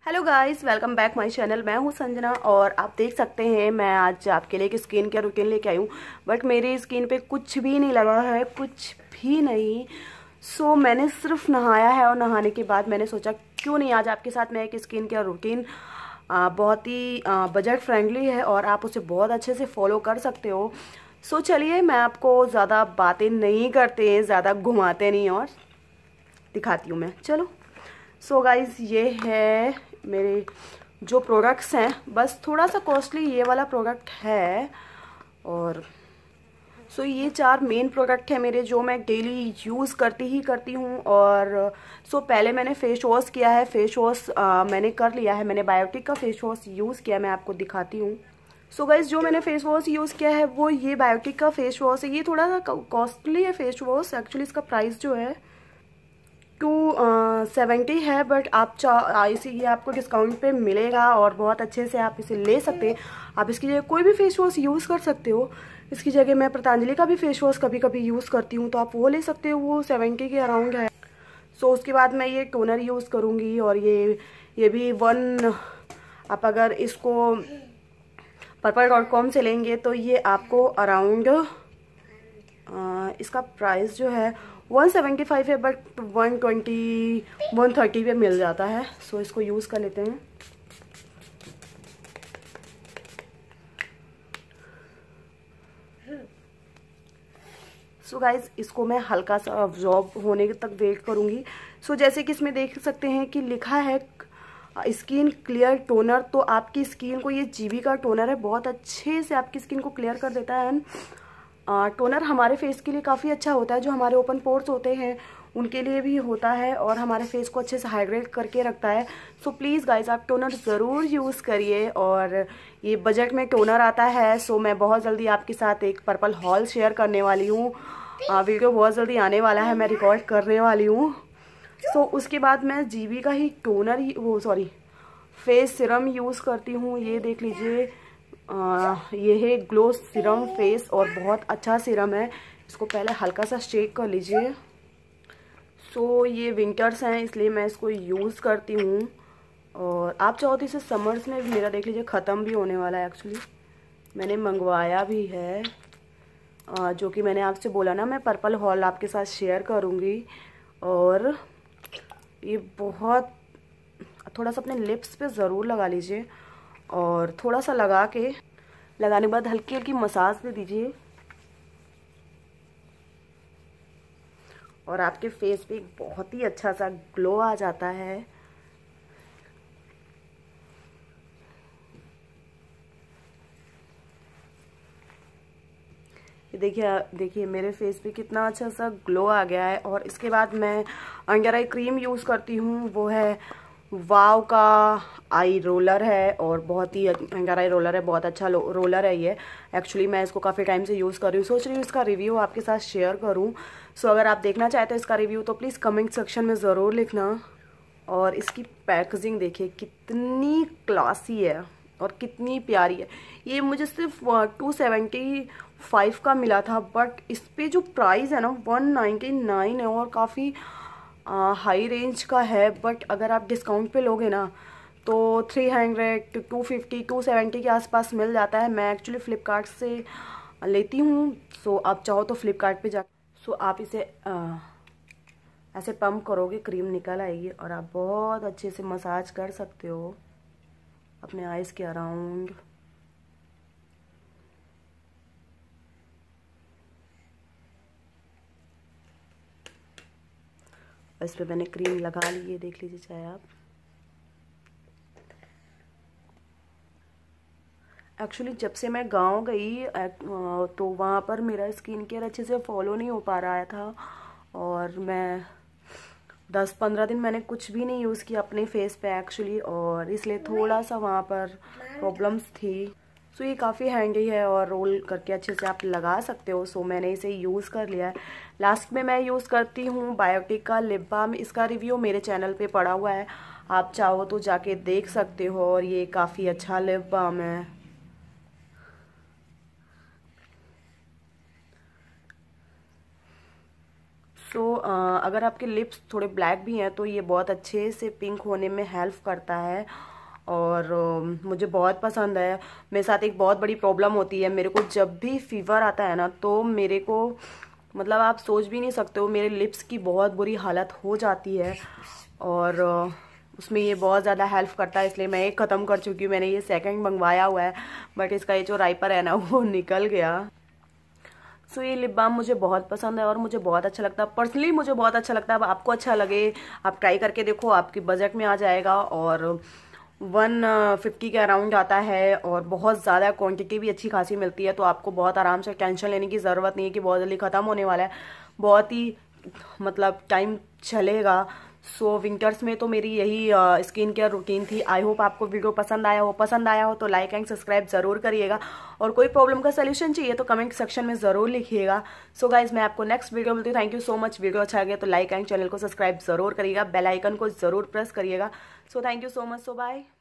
Hello guys, welcome back my channel. मैं हूं संजना और आप देख सकते हैं मैं आज आपके लिए एक स्किन केयर रूटीन लेके आई हूं। बट मेरी स्किन पे कुछ भी नहीं लगा है, कुछ भी नहीं। सो मैंने सिर्फ नहाया है और नहाने के बाद मैंने सोचा क्यों नहीं आज आपके साथ मैं एक स्किन केयर रूटीन बहुत ही बजट फ्रेंडली है और आप उसे बहुत अच्छे से फॉलो कर सकते हो। सो चलिए, मैं आपको ज़्यादा बातें नहीं करते हैं, ज़्यादा घुमाते नहीं और दिखाती हूँ मैं। चलो। सो गाइज, ये है मेरे जो प्रोडक्ट्स हैं। बस थोड़ा सा कॉस्टली ये वाला प्रोडक्ट है और ये 4 मेन प्रोडक्ट है मेरे जो मैं डेली यूज़ करती हूँ। और पहले मैंने फेस वॉश किया है। फेस वॉश मैंने कर लिया है, मैंने बायोटिक का फेस वॉश यूज़ किया, मैं आपको दिखाती हूँ। सो गाइज, जो मैंने फेस वॉश यूज़ किया है वो ये बायोटिक का फेस वॉश है। ये थोड़ा सा कॉस्टली है फेस वॉश, एक्चुअली इसका प्राइस जो है 270 है। बट आप इसे ये आपको डिस्काउंट पे मिलेगा और बहुत अच्छे से आप इसे ले सकते हैं। आप इसकी जगह कोई भी फेस वॉश यूज़ कर सकते हो। इसकी जगह मैं पतंजलि का भी फेस वॉश कभी कभी यूज़ करती हूँ, तो आप वो ले सकते हो, वो 70 के अराउंड है। उसके बाद मैं ये टोनर यूज़ करूँगी और ये भी आप अगर इसको purple.com से लेंगे तो ये आपको अराउंड इसका प्राइस जो है 175 है, बट 120 130 पे मिल जाता है। इसको यूज़ कर लेते हैं। गाइज, इसको मैं हल्का सा अब्जॉर्ब होने तक वेट करूँगी। जैसे कि इसमें देख सकते हैं कि लिखा है स्किन क्लियर टोनर। तो आपकी स्किन को ये जीबी का टोनर है, बहुत अच्छे से आपकी स्किन को क्लियर कर देता है। टोनर हमारे फेस के लिए काफ़ी अच्छा होता है, जो हमारे ओपन पोर्स होते हैं उनके लिए भी होता है और हमारे फेस को अच्छे से हाइड्रेट करके रखता है। प्लीज़ गाइज, आप टोनर ज़रूर यूज़ करिए। और ये बजट में टोनर आता है। मैं बहुत जल्दी आपके साथ एक पर्पल हॉल शेयर करने वाली हूँ। वीडियो बहुत जल्दी आने वाला है, मैं रिकॉर्ड करने वाली हूँ। उसके बाद मैं जीबी का ही टोनर फेस सिरम यूज़ करती हूँ। ये देख लीजिए, ये है ग्लो सीरम फेस और बहुत अच्छा सीरम है। इसको पहले हल्का सा शेक कर लीजिए। ये विंटर्स हैं इसलिए मैं इसको यूज़ करती हूँ। और आप चाहो तो इसे समर्स में भी, मेरा देख लीजिए ख़त्म भी होने वाला है। एक्चुअली मैंने मंगवाया भी है, जो कि मैंने आपसे बोला ना मैं पर्पल हॉल आपके साथ शेयर करूँगी। और ये बहुत थोड़ा सा अपने लिप्स पे ज़रूर लगा लीजिए और थोड़ा सा लगाने के बाद हल्की हल्की मसाज दे दीजिए और आपके फेस पे एक बहुत ही अच्छा सा ग्लो आ जाता है। ये देखिए मेरे फेस पे कितना अच्छा सा ग्लो आ गया है। और इसके बाद मैं अंडर आई क्रीम यूज़ करती हूँ, वो है वाव का आई रोलर है और बहुत ही अंडर आई रोलर है, बहुत अच्छा रोलर है ये। एक्चुअली मैं इसको काफ़ी टाइम से यूज़ कर रही हूँ, सोच रही हूँ इसका रिव्यू आपके साथ शेयर करूँ। अगर आप देखना चाहते हो इसका रिव्यू तो प्लीज़ कमेंट सेक्शन में ज़रूर लिखना। और इसकी पैकेजिंग देखिए कितनी क्लासी है और कितनी प्यारी है। ये मुझे सिर्फ 275 का मिला था, बट इस पे जो प्राइस है ना 199 है और काफ़ी हाई रेंज का है। बट अगर आप डिस्काउंट पे लोगे ना तो 300 250 270 के आसपास मिल जाता है। मैं एक्चुअली फ़्लिपकार्ट से लेती हूँ। आप चाहो तो फ़्लिपकार्ट पे जा आप इसे ऐसे पंप करोगे, क्रीम निकल आएगी और आप बहुत अच्छे से मसाज कर सकते हो अपने आईज के अराउंड। इस पे मैंने क्रीम लगा ली है, देख लीजिए चाहे आप। एक्चुअली जब से मैं गांव गई तो वहाँ पर मेरा स्किन केयर अच्छे से फॉलो नहीं हो पा रहा था और मैं 10-15 दिन मैंने कुछ भी नहीं यूज़ किया अपने फेस पे एक्चुअली, और इसलिए थोड़ा सा वहाँ पर प्रॉब्लम्स थी। ये काफ़ी हैंडी है और रोल करके अच्छे से आप लगा सकते हो। मैंने इसे यूज़ कर लिया है। लास्ट में मैं यूज़ करती हूँ बायोटिक का लिप बाम। इसका रिव्यू मेरे चैनल पे पड़ा हुआ है, आप चाहो तो जाके देख सकते हो। और ये काफ़ी अच्छा लिप बाम है। सो अगर आपके लिप्स थोड़े ब्लैक भी हैं तो ये बहुत अच्छे से पिंक होने में हेल्प करता है और मुझे बहुत पसंद है। मेरे साथ एक बहुत बड़ी प्रॉब्लम होती है, मेरे को जब भी फीवर आता है ना तो मेरे को मतलब आप सोच भी नहीं सकते हो, मेरे लिप्स की बहुत बुरी हालत हो जाती है और उसमें ये बहुत ज़्यादा हेल्प करता है। इसलिए मैं एक ख़त्म कर चुकी हूँ, मैंने ये सेकंड मंगवाया हुआ है बट इसका ये जो राइपर है ना वो निकल गया। सो ये लिप बाम मुझे बहुत पसंद है और मुझे बहुत अच्छा लगता है, पर्सनली मुझे बहुत अच्छा लगता है। अब आपको अच्छा लगे आप ट्राई करके देखो, आपके बजट में आ जाएगा और 150 के अराउंड आता है और बहुत ज़्यादा क्वांटिटी भी अच्छी खासी मिलती है, तो आपको बहुत आराम से टेंशन लेने की ज़रूरत नहीं है कि बहुत जल्दी ख़त्म होने वाला है, बहुत ही मतलब टाइम चलेगा। सो विंटर्स में तो मेरी यही स्किन केयर रूटीन थी। आई होप आपको वीडियो पसंद आया हो तो लाइक एंड सब्सक्राइब ज़रूर करिएगा और कोई प्रॉब्लम का सोल्यूशन चाहिए तो कमेंट सेक्शन में ज़रूर लिखिएगा। सो गाइज मैं आपको नेक्स्ट वीडियो मिलती हूँ। Thank you so much. Video अच्छा लगे तो लाइक एंड चैनल को सब्सक्राइब ज़रूर करिएगा, बेल आइकन को ज़रूर प्रेस करिएगा। So thank you so much. So bye.